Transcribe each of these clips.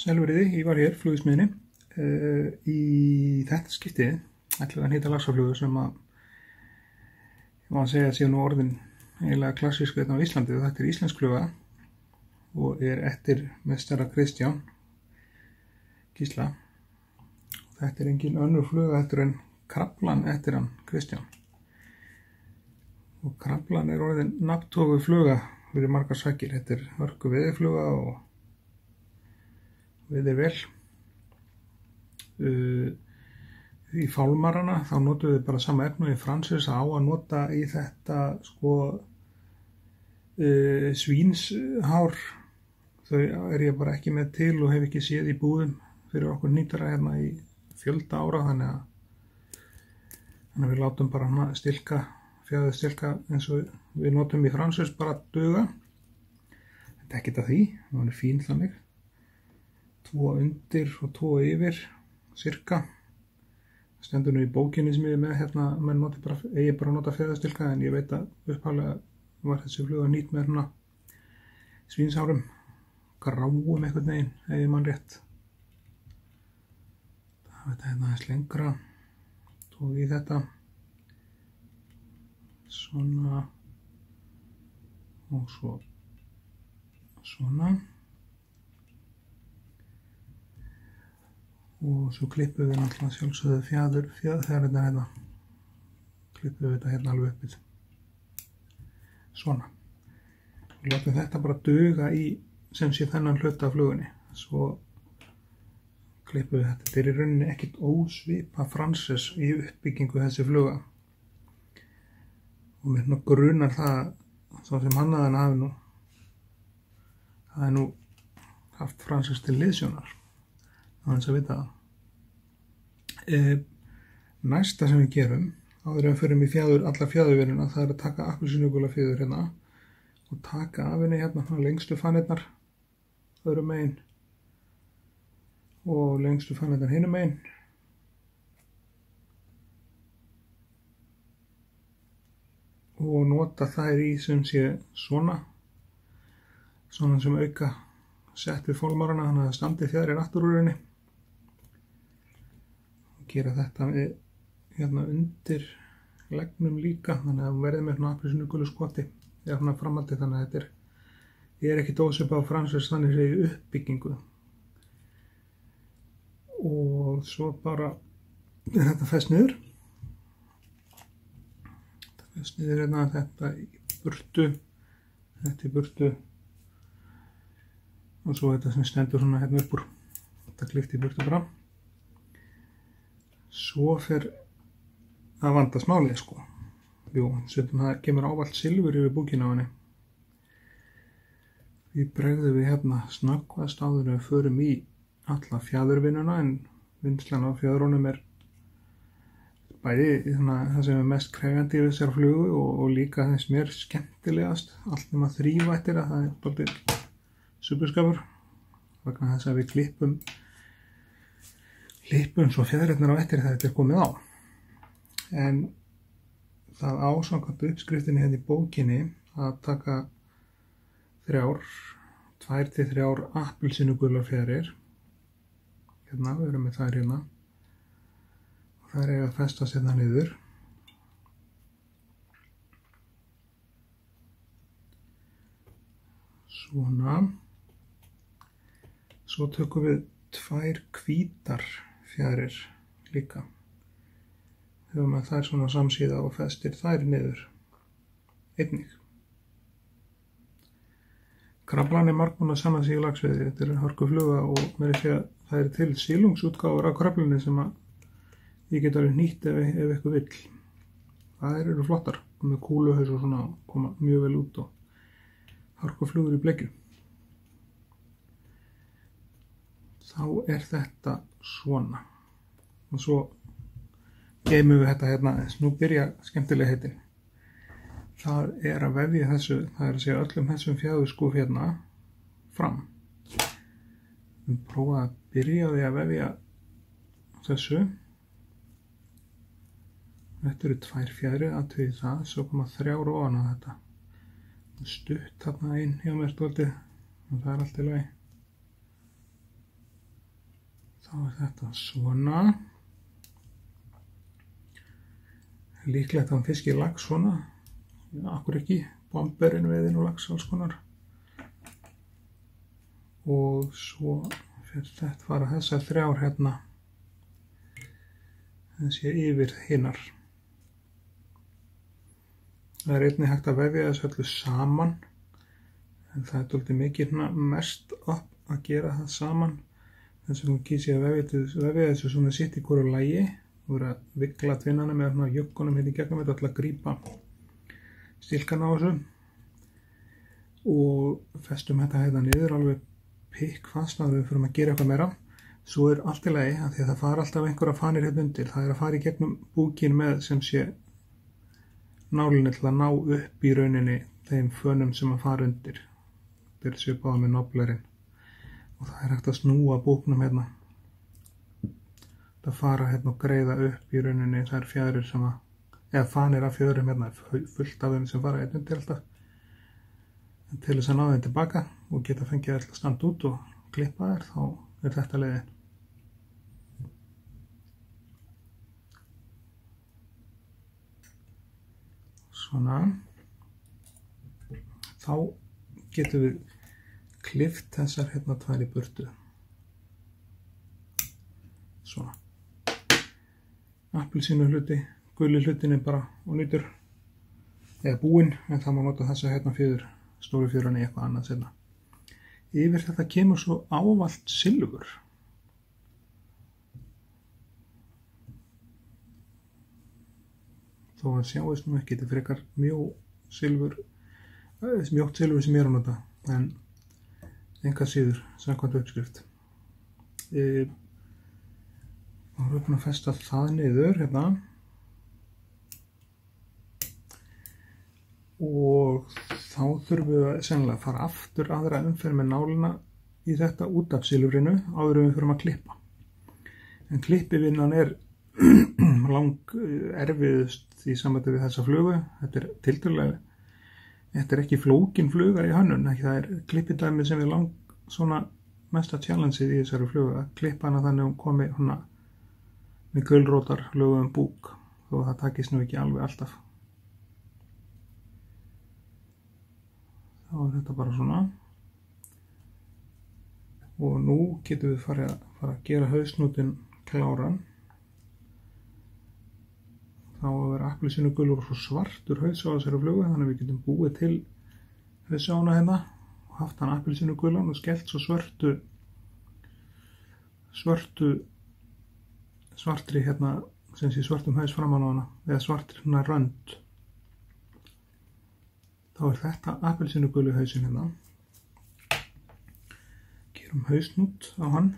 Sælveriði, ég var hér, flugismiðinni. Í þetta skiptið ætlum við að nýta laxaflugu sem að ég má að segja sé nú orðin eiginlega klassísk á Íslandi, og þetta er íslensk fluga og er eftir meistara Kristján Gísla. Þetta er engin önnur fluga heldur en kraflan eftir hann Kristján. Og kraflan er orðin nafntogu fluga fyrir margar sakir. Þetta er hörku veiðifluga og veiðir vel. Í fálmarana þá notum við bara sama efni í Francis á að nota í þetta svínshár. Þau er ég bara ekki með til og hef ekki séð í búðum fyrir okkur nýtara hérna í fjölda ára, þannig að við látum bara stilka, fjæðurstilka eins og við notum í Francis bara duga. Þetta er ekkert að því, það er fín þannig. 2 undir og 2 yfir, cirka. Stendur nú í bókinni sem ég er með hérna, menn eigi bara að nota fjæðurstilka, en ég veit að upphaflega var þessi fluga nýtt með hérna svínsárum, gráum einhvern veginn, ef ég man rétt. Það veit hérna aðeins lengra, tók í þetta, svona og svo svona. Og svo klippum við náttúrulega sjálfsögðu fjæðurnar hérna. Klippum við þetta hérna alveg uppið. Svona. Við látum þetta bara duga í sem sé þennan hluta af flugunni. Svo klippum við þetta. Þetta er í rauninni ekkert ósvipa Francis í uppbyggingu þessi fluga. Og mér grunar það, svo sem hannaðan hafi nú haft Francis til liðsjónar. Aðeins að vita það. Næsta sem við gerum, áður en við förum í alla fjæðurveruna, það er að taka appelsínugula fjöður hérna og taka af henni hérna lengstu fanirnar öðrum megin og lengstu fanirnar hinum megin. Og nota þær í sem sé svona sem auka sett við fólmarana, þannig að það standi fjæðrir aftur úr henni. Gera þetta hérna undir leggnum líka, þannig að hún verði með svona appelsínugulu skoti eða svona framaldi, þannig að þetta er ekkert ósvipað á Francis þannig sé í uppbyggingu. Og svo bara er þetta fest niður. Þetta fest niður hérna, þetta í burtu, þetta í burtu og svo þetta sem stendur svona hérna upp úr, þetta klift í burtu bara. Svo fer að vanda smálið sko. Jú, setjum það kemur ávallt silfur yfir búkina á henni. Því bregðum við hérna snöggvast áður en við förum í alla fjæðurvinnuna, en vinnslan á fjæðrunum er bæði það sem er mest krefjandi í þessar flugu og líka þess mér skemmtilegast. Allt nema þrívættir að það er dálítið subuskapur, vegna þess að við klippum svo fjæðrirnar á eftir þetta er komið á. En það á samkvæmt uppskriftinni hérna í bókinni að taka 2 til 3 appelsínugular fjæðrir. Hérna, við erum með þær hérna. Og þær eiga að festast hérna niður. Svona. Svo tökum við 2 hvítar fjæðrir líka. Þegar maður þær svona samsíða og festir þær niður. Einnig. Kraflan er margbúin að sanna sig í laxveiði. Þetta er hörku fluga og mér er því að það er til silungsútgáfur af kraflunni sem að ég get alveg nýtt ef eitthvað vill. Það eru flottar og með kúluhaus og svona koma mjög vel út og hörku flugur í bleikju. Þá er þetta svona. Og svo geymum við þetta hérna, nú byrja skemmtilega heitin. Það er að vefja þessu, það er að segja öllum þessum fjæðurskúf hérna fram. Við prófa að byrja því að vefja þessu. Þetta eru 2 fjæðrir, athugið það, svo koma 3 ofan á þetta. Stutt þarna inn hjá mér stoltið, og það er allt í lagi. Þá þetta svona. Líklegt að hann fiski lax svona. Já, akkur ekki. Bomberinn, veiðin og lax alls konar. Og svo fyrir þetta fara þessar 3 hérna. Þessi yfir hinnar. Það einnig hægt að vefja þessu öllu saman. En það dálítið mikið mest upp að gera það saman. Þess vegna kýs ég að vefja þessu svona sitt í hvoru lagi. Og vera að vikla tvinnana með jökkunum hérna í gegnum þetta til að grípa stilkan á þessu. Og festum þetta hérna niður alveg pikkfast að við fyrir að gera eitthvað meira. Svo allt í lagi að því að það fara alltaf einhverja fanir hérna undir. Það að fara í gegnum búkin með sem sé nálinni til að ná upp í rauninni þeim fönum sem að fara undir. Þetta er svipaða með noblerinn. Og það hægt að snúa búknum hérna. Það fara hérna og greiða upp í rauninni þær fjaðrir sem að, eða fanir af fjöðrum hérna, fullt af þeim sem fara hérna undir alltaf. En til þess að ná þeim tilbaka og geta fengið alltaf að standa út og klippa þær, þá þetta leiðin. Svona. Þá getum við klift þessar hérna 2 í burtu. Svona. Appelsínu hluti, guli hlutin er bara ónýtur eða búinn, en það má nota þessa hérna fjöður, stóru fjörunni eitthvað annað seinna. Yfir þetta kemur svo ávallt silfur. Þó að sjáist nú ekki, þetta frekar mjótt silfur sem ég er að nota, en enga síður, samkvæmt uppskrift. Þá erum við búin að festa það niður hérna. Og þá þurfum við sennilega að fara aftur aðra umferð með nálina í þetta út af silfrinu áður en við fyrir að klippa. En klippivinnan er lang erfiðust í sambandi við þessa flugu. Þetta er tiltölulega, þetta er ekki flókin fluga í hönnun, það er klippidæmi sem er lang svona mesta challengeið í þessari flugu, að klippa hana þannig að hún komi hana með gulrótar lögum búk, þó það takist nú ekki alveg alltaf. Þá er þetta bara svona. Og nú getum við fara að gera hausnútin kláran. Þá að vera appelsínugulur og svo svartur haus á þessari flugu, þannig að við getum búið til hausána hérna og haft hann appelsínugulan og skellt svo svartri hérna, sem sé svartum haus framan á hana, eða svartri hérna rönd. Þá er þetta appelsínugulu hausin hérna. Gerum hausnút á hann.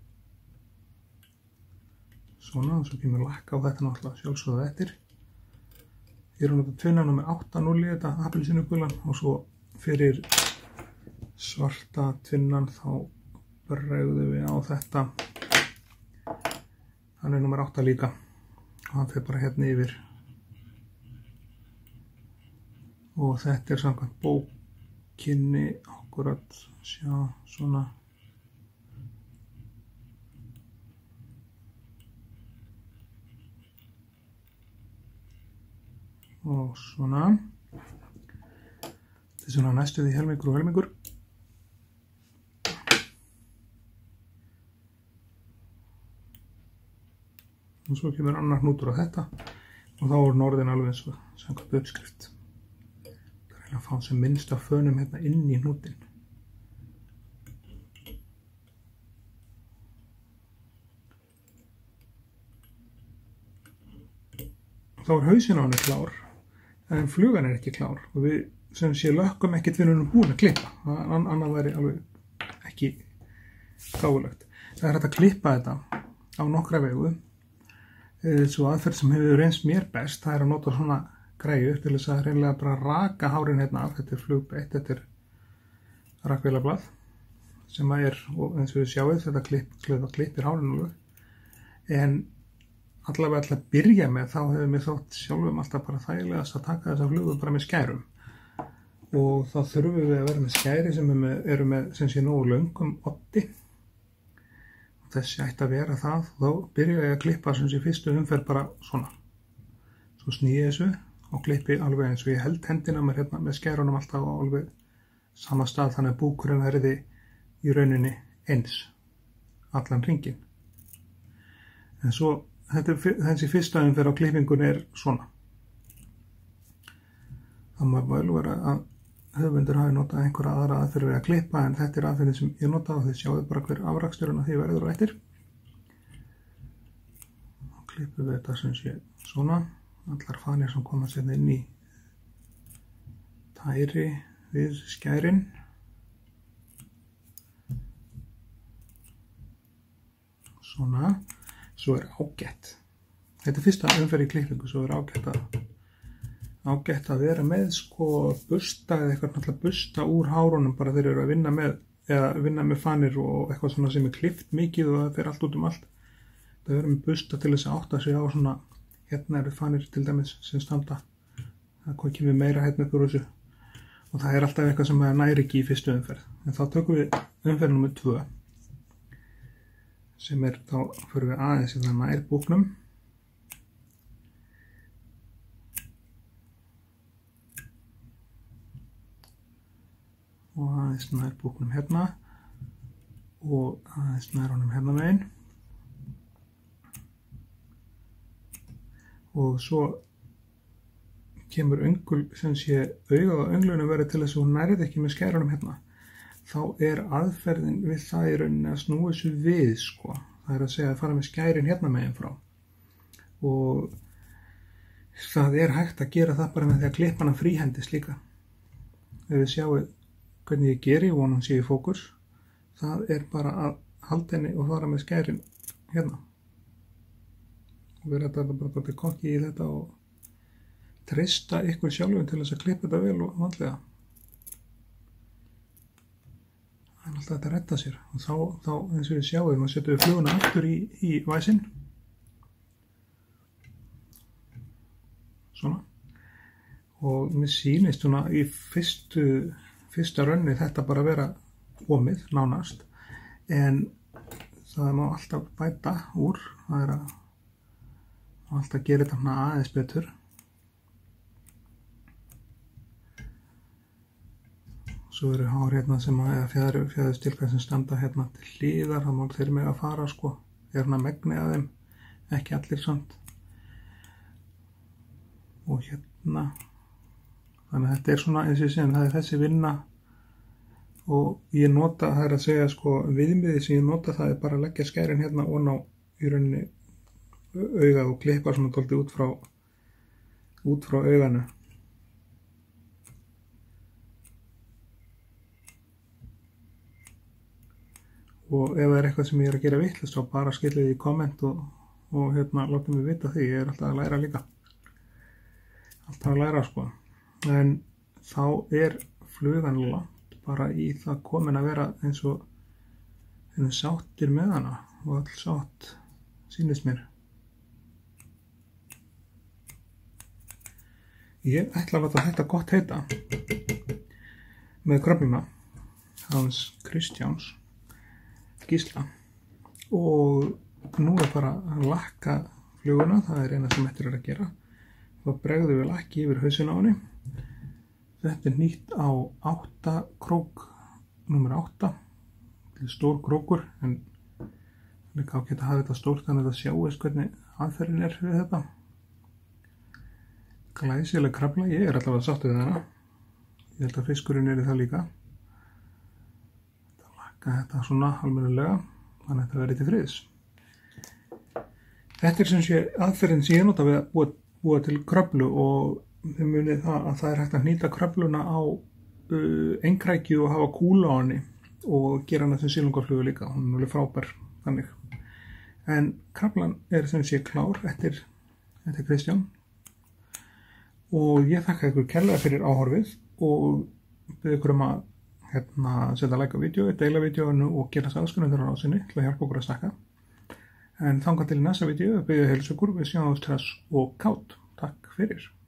Svona, og svo kemur lakka á þetta náttúrulega sjálfsögðu eftir. Ég er að nota tvinna nummer 8.0 í þetta appelsínugulan og svo fyrir svarta tvinnan þá bregðum við á þetta. Hann er nummer 8 líka og hann fyrir bara hérna yfir. Og þetta er samkvæmt bókinni akkurat, sjá, svona. Og svona. Þetta er svona næstu því helmingur og helmingur. Og svo kemur annar hnútur á þetta og þá er norðin alveg eins og samkvæmt uppskrift. Það er að fá sem minnst af fönum hérna inn í hnútin. Þá er hausinn á henni klár, en flugan er ekki klár og við sem sé lökkum ekkert við erum búin að klippa. Annað væri alveg ekki gáfulegt. Það er hægt að klippa þetta á nokkra vegu. Svo aðferð sem hefur reynst mér best, það er að nota svona græju til þess að hreinlega bara raka hárin hérna af. Þetta er flugbeitt, þetta er rakvélablað sem er, og eins og við sjáum þetta klippir hárin alveg. En allavega til að byrja með þá hefur mér þótt sjálfum alltaf bara þægilegast að taka þessa flugu bara með skærum. Og þá þurfum við að vera með skæri sem eru með sem sé nógu löngum oddi. þessi ætti að vera það. Þá byrja ég að klippa sem sé fyrstu umferð bara svona. Svo snýi þessu og klippi alveg eins og ég held hendina mér hérna með skærunum alltaf á alveg sama stað þannig að búkurinn verði í rauninni eins allan hringinn. En svo þessi fyrsta umferð á klippingun er svona. Það má vel vera að höfundur hafi notað einhverja aðra aðferð við að klippa en þetta er aðferðin sem ég nota og þið sjáðu bara hver afraksturinn af því verður á eftir. Og klippum við þetta sem sé svona. Allar fanir sem koma sérna inn í tæri við skærin. Svona. Svo er ágætt. Þetta er fyrsta umferð í klippingu, svo er ágætt að vera með sko busta eða eitthvað náttúrulega busta úr hárunum bara þeir eru að vinna með fanir og eitthvað svona sem er klippt mikið og það fer allt út allt. Það verður með busta til þess að átta sig á svona, hérna eru fanir til dæmis sem standa. Það kemur meira hérna upp úr þessu og það er alltaf eitthvað sem það næri ekki í fyrstu umferð. En þá tökum við umferð nr. 2 sem er þá fyrir við aðeins í það nær búknum. Og aðeins nær búknum hérna og aðeins nær honum hérna megin og svo kemur öngul sem sé augað á önglunum verið til þess að hún nærið ekki með skærunum hérna þá er aðferðin við það í rauninni að snúa þessu við sko. Það er að segja að fara með skærin hérna megin frá og það er hægt að gera það bara með því að klippa hana fríhendis líka. Ef við sjáum hvernig ég geri, vonum sé í fókus, það er bara að halda henni og fara með skærin hérna. Og við erum þetta bara til kokki í þetta og treysta ykkur sjálfum til þess að klippa þetta vel og vandlega. Það er alltaf þetta að redda sér og þá eins og við sjáum, þá setjum við fluguna aftur í væsinn. Svona. Og mér sýnist svona í fyrsta rönni þetta bara vera komið nánast en það má alltaf bæta úr, það er að alltaf gera þetta aðeins betur. Svo eru hár hérna sem að fjæðustilkar sem standa hérna til hliðar, það má þeir með að fara sko, er hérna megni að þeim, ekki allir samt. Og hérna þannig að þetta er svona eins og ég segja, það er þessi vinna og ég nota, það er að segja sko viðmiðið sem ég nota það er bara að leggja skærin hérna og ná í rauninni augað og klippa svona dálítið út frá auganu. Og ef það er eitthvað sem ég er að gera vitlaust þá bara skilið í komment og hérna látum við vita því, ég er alltaf að læra líka. Alltaf að læra sko. En þá er flugan langt bara í það komin að vera eins og sáttir með hana og all sátt sýnist mér. Ég ætla að láta þetta gott heita með kröfluna hans Kristjáns Gísla og nú er bara að lakka fluguna, það er eina sem eftir er að gera. Þá bregðum við lakki yfir hausinn á henni. Þetta er nýtt á 8 krók, númer 8. Þetta er stór krókur, en líka ágætt að hafa þetta stórt þannig að það sjáist hvernig aðferðin er við þetta. Glæsileg krafla, ég er allavega sátt við hana. Ég held að fiskurinn er í það líka. Lakka þetta svona almennilega, þannig að þetta verði til friðs. Þetta er sem sé aðferðin sem ég nota við að búa til kröflu og þið munið það að það er hægt að hnýta kröfluna á engrækju og hafa kúla á henni og gera hana sem silungaflugu líka, hún er alveg frábær þannig. En kraflan er sem sé klár eftir Kristján og ég þakka ykkur kærlega fyrir áhorfið og bið ykkur að setja like á vídeói, deila vídeóinu og gera saðskunundur á rásinni til að hjálpa okkur að stakka. En þangað til í næsta vídeó bið ég að heilsa ykkur, við sjáumst hress og kátt. Takk fyrir.